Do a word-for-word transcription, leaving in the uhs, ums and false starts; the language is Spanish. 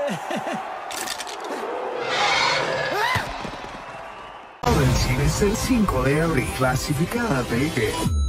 El cine es el cinco de abril, clasificada, baby.